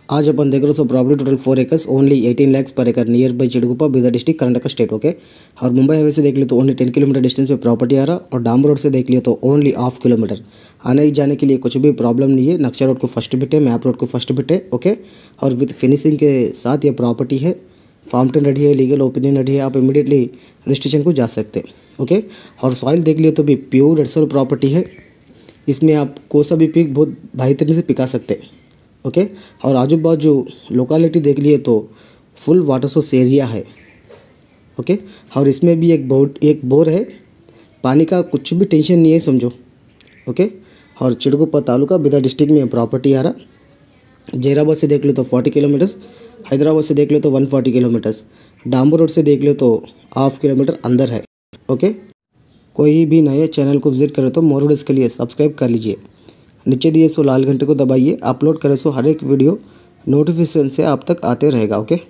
आज अपन देख रहे हो property total 4 acres only 18 lakhs पर एकड़ nearby Chidguppa Bidar district Karnataka state. Okay, और मुंबई हाईवे से देख लियो तो ओनली 10 किलोमीटर डिस्टेंस पे प्रॉपर्टी आ रहा, और डाम रोड से देख लियो तो ओनली हाफ किलोमीटर। आने जाने के लिए कुछ भी प्रॉब्लम नहीं है। नक्शा रोड को फर्स्ट बिट है, मैप रोड को फर्स्ट बिट है। ओके, और विथ फिनिशिंग के साथ ये प्रॉपर्टी है। फार्म टेन रेडी है, लीगल ओपिनियन रेडी है, आप इमीडिएटली रजिस्ट्रेशन को जा सकते हैं। ओके, और सॉइल देख लियो तो भी प्योर रेड सॉइल प्रॉपर्टी है। इसमें आप कोई सा भी पिक बहुत बेहतरीन से पिका सकते हैं। ओके, और आजू बाजू लोकेलिटी देख लिए तो फुल वाटर सोर्स एरिया है। ओके, और इसमें भी एक बोर है। पानी का कुछ भी टेंशन नहीं है समझो। ओके, और चिड़गुप्पा तालुका बीदर डिस्ट्रिक्ट में प्रॉपर्टी आ रहा। जैराबाद से देख लो तो 40 किलोमीटर्स, हैदराबाद से देख लो तो 140 किलोमीटर्स, डाम्बू रोड से देख लो तो हाफ किलोमीटर अंदर है। ओके, कोई भी नए चैनल को विजिट करे तो मोर वीडियोस के लिए सब्सक्राइब कर लीजिए। नीचे दिए सो लाल घंटे को दबाइए, अपलोड करे सो हर एक वीडियो नोटिफिकेशन से आप तक आते रहेगा। ओके।